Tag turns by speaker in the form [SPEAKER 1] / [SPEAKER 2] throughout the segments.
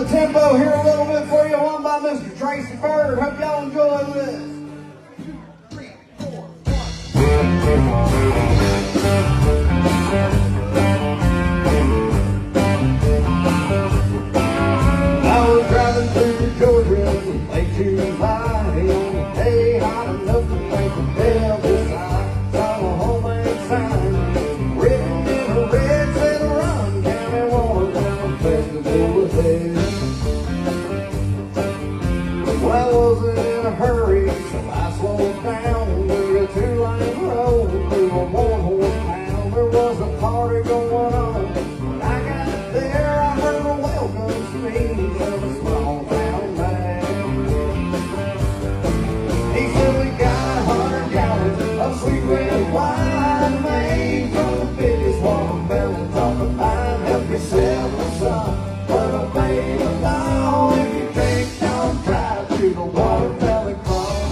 [SPEAKER 1] the tempo here a little bit for you, one by Mr. Tracy Bird. Hope y'all enjoy this. 2, 3, 4, 1. I was driving through Georgia late July, day hot enough to make the devil's eye. Saw a homemade sign written in a red, said run, County Watertown Festival was there. Well, I wasn't in a hurry, so I slowed down to a 2-lane road through a 1-horse town. There was a party going on. When I got there, I heard a welcome speech of a small town man. He said, we got 100 gallons of sweet red wine made from the biggest watermelons on the vine. Help yourself to some, but obey the law. If you drink, don't drive to the watermelon farm.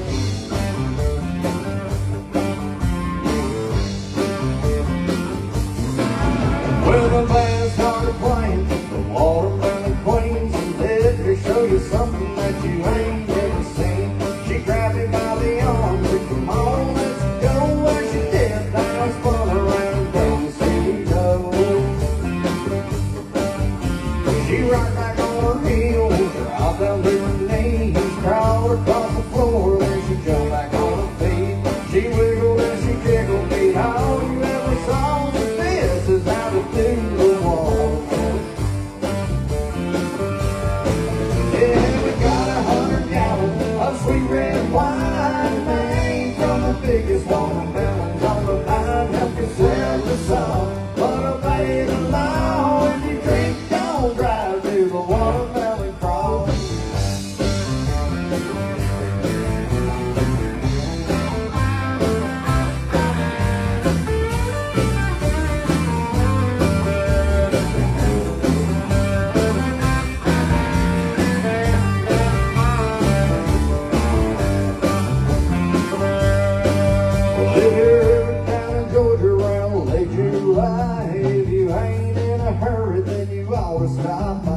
[SPEAKER 1] Well, the band started playing the Watermelon Queens, and let me show you something that you ain't ever seen. She grabbed me by the arm, said, come on, let's go. Where she did, now spun around down the city road. She rocked back on her heels, dropped down to her knees, crawled across the floor, then she jumped back on her feet. She wiggled and she jiggled me. All you ever saw was this is how to do the watermelon. Yeah, we got 100 gallons of sweet red wine made from the biggest watermelons on the vine. Help yourself to some, but obey the law. If you drink, don't drive to the watermelon cross. Well, if you're ever down in Georgia around late July, if you ain't in a hurry, then you ought to stop by.